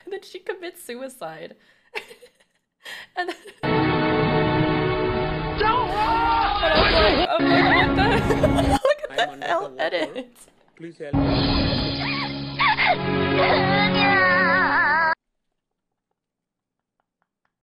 then she commits suicide. And then I'm like, what the look at the hell edit. Please help me.